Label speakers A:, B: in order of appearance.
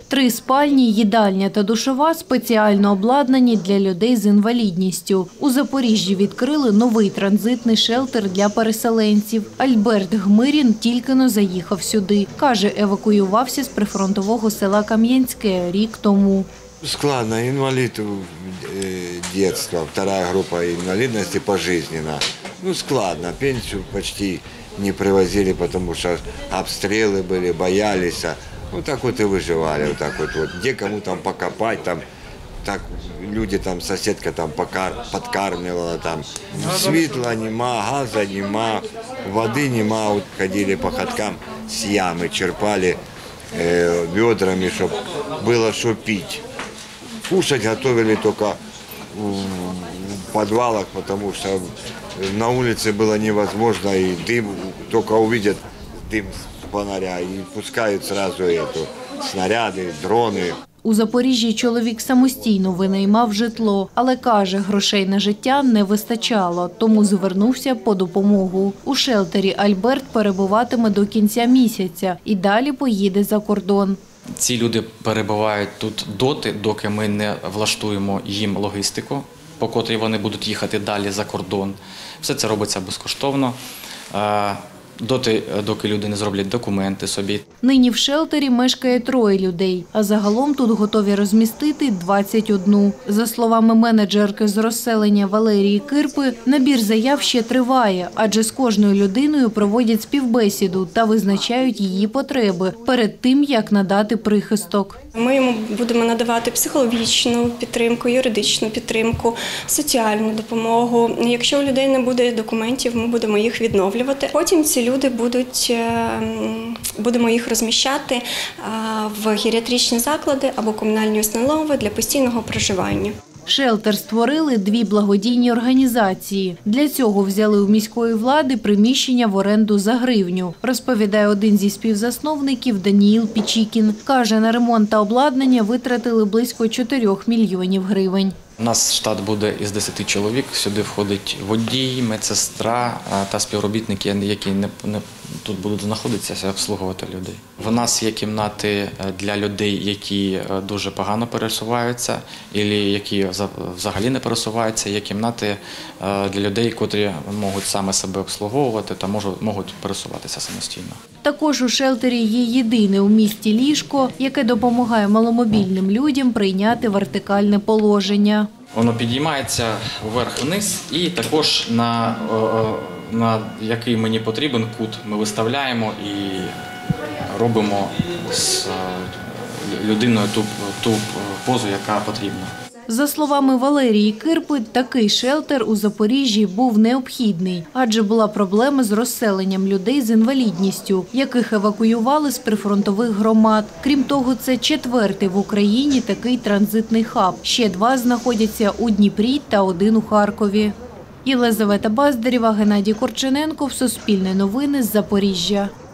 A: 3 спальні, їдальня та душова спеціально обладнані для людей з інвалідністю. У Запоріжжі відкрили новий транзитний шелтер для переселенців. Альберт Гмирін тільки-но заїхав сюди. Каже, евакуювався з прифронтового села Кам'янське рік тому.
B: Складно, инвалид детства, 2-я группа инвалидности пожизненно. Складно, пенсию почти не привозили, потому что обстрелы были, боялись. Вот так вот и выживали, вот так вот. Где кому там покопать, там, так люди, там соседка там подкармливала, там светла нема, газа нема, воды нема. Вот ходили по ходкам с ямы, черпали ведрами, чтобы было что пить. Кушать готовили только в подвалах, потому что на улице было невозможно, и дым, только увидят дым с фонаря и пускают сразу снаряди, дрони.
A: У Запоріжжі чоловік самостійно винаймав житло, але, каже, грошей на життя не вистачало, тому звернувся по допомогу. У шелтері Альберт перебуватиме до кінця місяця і далі поїде за кордон.
C: Ці люди перебувають тут доти, доки ми не влаштуємо їм логістику, по котрій вони будуть їхати далі за кордон. Все це робиться безкоштовно, доки люди не зроблять документи собі.
A: Нині в шелтері мешкає 3 людей, а загалом тут готові розмістити 21. За словами менеджерки з розселення Валерії Кирпи, набір заяв ще триває, адже з кожною людиною проводять співбесіду та визначають її потреби перед тим, як надати прихисток.
D: Ми йому будемо надавати психологічну підтримку, юридичну підтримку, соціальну допомогу. Якщо у людей не буде документів, ми будемо їх відновлювати. Потім ці люди будемо їх розміщати в геріатричні заклади або комунальні установи для постійного проживання.
A: Шелтер створили 2 благодійні організації. Для цього взяли у міської влади приміщення в оренду за гривню, розповідає один зі співзасновників Даніїл Пічікін. Каже, на ремонт та обладнання витратили близько 4 мільйонів гривень.
C: У нас штат буде із 10 чоловік, сюди входить водій, медсестра та співробітники, які тут будуть знаходитися, обслуговувати людей. В нас є кімнати для людей, які дуже погано пересуваються, або які взагалі не пересуваються. Є кімнати для людей, котрі можуть саме себе обслуговувати та можуть пересуватися самостійно.
A: Також у шелтері є єдине у місті ліжко, яке допомагає маломобільним людям прийняти вертикальне положення.
C: Воно підіймається вверх-вниз і також на який мені потрібен кут ми виставляємо і робимо з людиною ту позу, яка потрібна.
A: За словами Валерії Кирпи, такий шелтер у Запоріжжі був необхідний, адже була проблема з розселенням людей з інвалідністю, яких евакуювали з прифронтових громад. Крім того, це 4-й в Україні такий транзитний хаб. Ще 2 знаходяться у Дніпрі та 1 у Харкові. Єлизавета Баздарєва, Геннадій Корчененко, Суспільне новини з Запоріжжя.